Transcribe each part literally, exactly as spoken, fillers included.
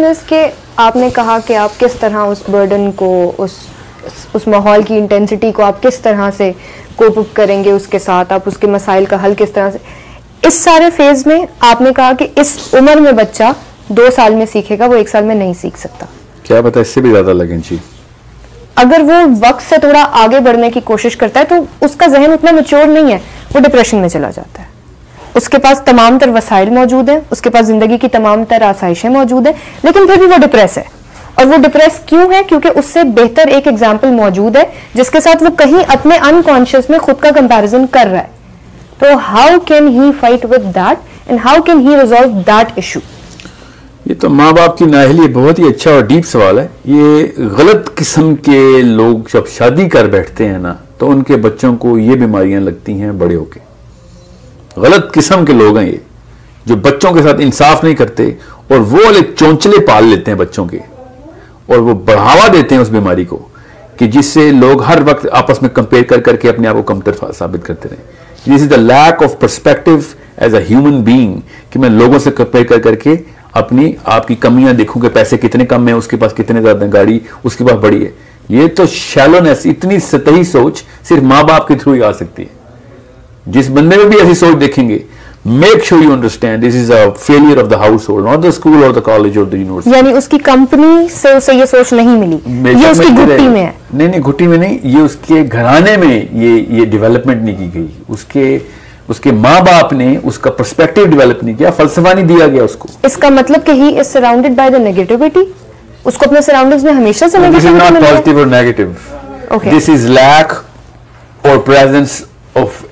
Consciousness के आपने कहा कि आप किस तरह उस बर्डन को, उस उस माहौल की इंटेंसिटी को आप किस तरह से कोप अप करेंगे उसके साथ, आप उसके मसाइल का हल किस तरह से, इस सारे फेज में आपने कहा कि इस उम्र में बच्चा दो साल में सीखेगा, वो एक साल में नहीं सीख सकता। क्या पता इससे भी ज्यादा लगे जी। अगर वो वक्त से थोड़ा आगे बढ़ने की कोशिश करता है तो उसका जहन उतना मैच्योर नहीं है, वो डिप्रेशन में चला जाता है। उसके पास तमाम तर वसाइल मौजूद हैं, उसके पास जिंदगी की तमाम तर आसाइशें मौजूद हैं, लेकिन फिर भी वो डिप्रेस है। और वो डिप्रेस क्यों है? क्योंकि उससे बेहतर एक एग्जाम्पल मौजूद है जिसके साथ वो कहीं अपने अनकॉन्शियस में खुद का कंपैरिजन कर रहा है। तो how can he fight with that and how can he resolve that issue? ये तो माँ बाप की नाअहली बहुत ही अच्छा और डीप सवाल है। ये गलत किस्म के लोग जब शादी कर बैठते हैं ना, तो उनके बच्चों को ये बीमारियां लगती हैं बड़े होके। गलत किस्म के लोग हैं ये, जो बच्चों के साथ इंसाफ नहीं करते और वो वाले चौंचले पाल लेते हैं बच्चों के, और वो बढ़ावा देते हैं उस बीमारी को कि जिससे लोग हर वक्त आपस में कंपेयर कर करके अपने आप को कमतर साबित करते रहे। This is the lack of perspective as a human being, कि मैं लोगों से कंपेयर कर करके अपनी आपकी कमियां देखूं कि पैसे कितने कम है, उसके पास कितने ज्यादा, गाड़ी उसके पास बड़ी है। ये तो शैलोनेस, इतनी सतही सोच सिर्फ माँ बाप के थ्रू ही आ सकती है। जिस बंदे में भी ऐसी सोच देखेंगे, make sure you understand this is a failure of the household, not the school और द कॉलेज और द यूनिवर्सिटी। यानी उसकी कंपनी से उसे ये सोच नहीं मिली, ये उसकी घुट्टी में है। नहीं नहीं, घुट्टी में नहीं, ये उसके घराने में ये ये डेवलपमेंट नहीं की गई। उसके उसके माँ बाप ने उसका पर्सपेक्टिव डेवलप नहीं किया, फलसफा नहीं दिया गया उसको। इसका मतलब कि he is surrounded by the negativity, उसको अपने सराउंडिंग्स में हमेशा से नेगेटिविटी मिलती है। दिस इज नॉट पॉजिटिव और नेगेटिव, दिस इज लैक और presence of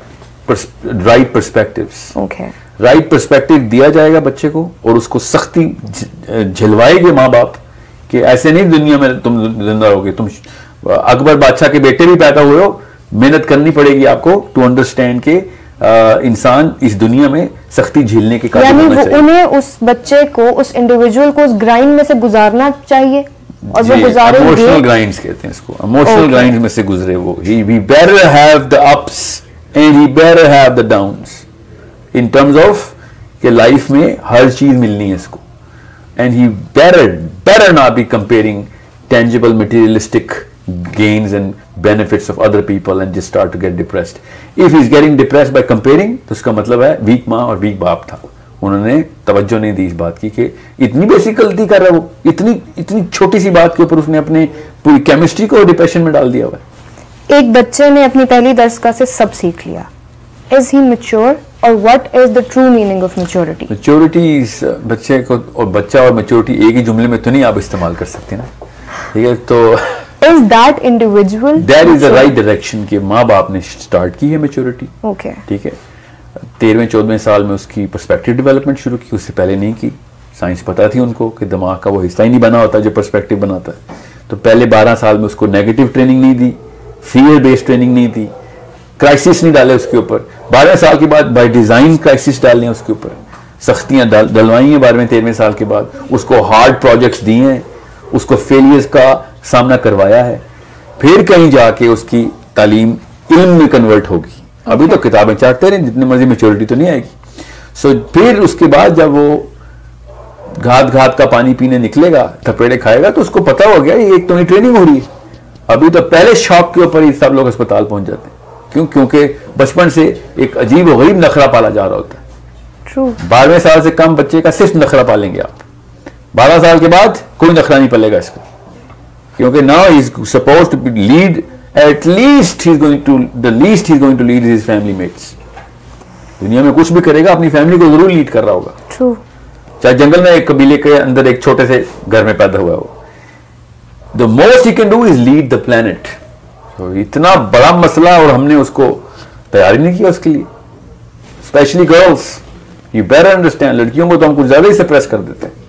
right perspectives. Okay, right perspective दिया जाएगा बच्चे को और उसको सख्ती झिलवाएंगे माँ बाप कि ऐसे नहीं दुनिया में तुम जिंदा रहोगे। तुम अकबर बादशाह के बेटे भी पैदा हुए हो, मेहनत करनी पड़ेगी आपको टू अंडरस्टैंड के इंसान इस दुनिया में सख्ती झेलने के काबिल होना चाहिए। उन्हें उस बच्चे को, उस इंडिविजुअल को उस ग्राइंड में से गुजारना चाहिए और वो गुजारे। इमोशनल ग्राइंड्स कहते हैं इसको, इमोशनल ग्राइंड्स में से गुजरे वो। He we better have the ups and he better have the downs in terms of कि लाइफ में हर चीज मिलनी है इसको। And he better better not be comparing tangible materialistic gains and benefits of other people and just start to get depressed. If he's getting depressed by comparing, तो उसका मतलब है वीक माँ और वीक बाप था। उन्होंने तवज्जो नहीं दी इस बात की कि इतनी बेसिक गलती कर रहा है वो, इतनी इतनी छोटी सी बात के ऊपर उसने अपने पूरी केमिस्ट्री को डिप्रेशन में डाल दिया हुआ है। एक बच्चे ने अपनी पहली दरस से सब सीख लिया। Is he mature or what is the true meaning of maturity? Maturity is बच्चे को, और बच्चा और maturity एक ही जुमले में तो नहीं आप इस्तेमाल कर सकते ना, ठीक है? तो Is that individual? That is the right direction कि माँ बाप ने स्टार्ट की है मेच्योरिटी। okay. ठीक है, तेरहवें चौदहवें साल में उसकी पर्सपेक्टिव डेवलपमेंट शुरू की, उससे पहले नहीं की। साइंस पता थी उनको कि दिमाग का वो हिस्सा ही नहीं बना होता जो पर्सपेक्टिव बनाता है। तो पहले बारह साल में उसको नेगेटिव ट्रेनिंग नहीं दी, फियर बेस्ड ट्रेनिंग नहीं दी, क्राइसिस नहीं डाले उसके ऊपर। बारह साल के बाद बाय डिजाइन क्राइसिस डालने हैं उसके ऊपर, सख्तियां डलवाई हैं बारहवें तेरहवें साल के बाद, उसको हार्ड प्रोजेक्ट्स दिए हैं, उसको फेलियर्स का सामना करवाया है, फिर कहीं जाके उसकी तालीम इल्म में कन्वर्ट होगी। अभी तो किताबें चाटते रहे, जितने मर्जी मेच्योरिटी तो नहीं आएगी। सो so, फिर उसके बाद जब वो घात घात का पानी पीने निकलेगा, थपेड़े खाएगा, तो उसको पता हो गया ये एक तो नहीं ट्रेनिंग हो रही है। अभी तो पहले शॉक के ऊपर ही सब लोग अस्पताल पहुंच जाते हैं। क्यों? क्योंकि बचपन से एक अजीब और गरीब नखरा पाला जा रहा होता है। True. बारहवें साल से कम बच्चे का सिर्फ नखरा पालेंगे आप, बारह साल के बाद कोई नखरा नहीं पलेगा इसको, क्योंकि now he is supposed to lead, at least he is going to the least he is going to lead his family mates. दुनिया में कुछ भी करेगा अपनी फैमिली को जरूर लीड कर रहा होगा। True. चाहे जंगल में एक कबीले के अंदर एक छोटे से घर में पैदा हुआ हो, the most he can do is lead the planet. तो इतना बड़ा मसला और हमने उसको तैयारी नहीं किया उसके लिए। Specially girls, you better understand, लड़कियों को तो हम कुछ ज्यादा ही सप्रेस कर देते हैं।